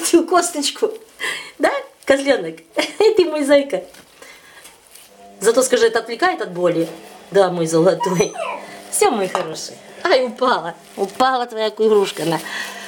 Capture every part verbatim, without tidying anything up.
проглотил косточку. Да, козленок? Ты мой зайка. Зато скажи, это отвлекает от боли? Да, мой золотой. Все, мой хороший. Ай, упала. Упала твоя игрушка. На.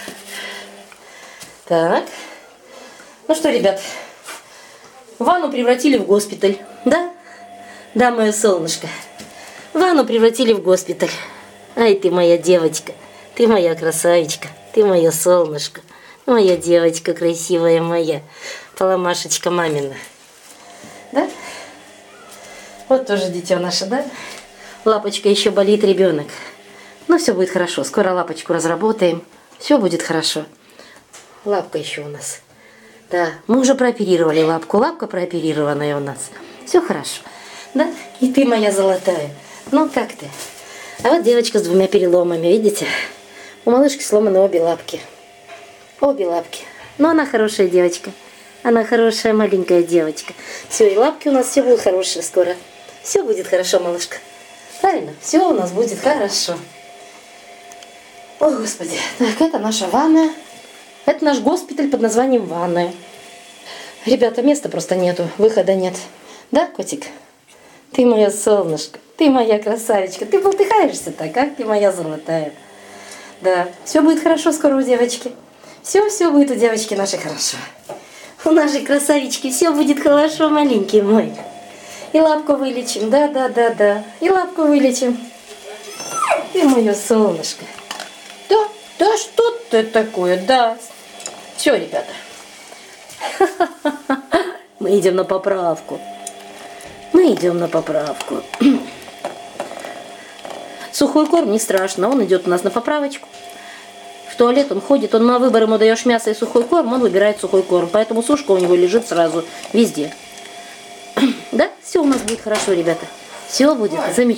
Так. Ну что, ребят, ванну превратили в госпиталь. Да? Да, мое солнышко. Ванну превратили в госпиталь. Ай, ты моя девочка. Ты моя красавичка. Ты мое солнышко. Моя девочка красивая моя. Поломашечка мамина. Да? Вот тоже дитё наше, да? Лапочка еще болит, ребенок. Но все будет хорошо. Скоро лапочку разработаем. Все будет хорошо. Лапка еще у нас. Да, мы уже прооперировали лапку. Лапка прооперированная у нас. Все хорошо. Да? И ты моя золотая. Ну, как ты? А вот девочка с двумя переломами, видите? У малышки сломаны обе лапки. Обе лапки. Но она хорошая девочка. Она хорошая маленькая девочка. Все, и лапки у нас все будут хорошие скоро. Все будет хорошо, малышка. Правильно? Все у нас будет хорошо. Ой, Господи. Так, это наша ванная. Это наш госпиталь под названием ванная. Ребята, места просто нету. Выхода нет. Да, котик? Ты моя солнышко. Ты моя красавичка. Ты болтыхаешься так, как ты моя золотая. Да, все будет хорошо скоро у девочки. Все-все будет у девочки нашей хорошо. У нашей красавички все будет хорошо, маленький мой. И лапку вылечим, да-да-да-да. И лапку вылечим. Ты мое солнышко. Да, да что ты такое, да. Все, ребята. Мы идем на поправку. Мы идем на поправку. Сухой корм не страшно, он идет у нас на поправочку. В туалет он ходит, он на выбор, ему даешь мясо и сухой корм, он выбирает сухой корм. Поэтому сушка у него лежит сразу, везде. Да? Все у нас будет хорошо, ребята. Все будет замечательно.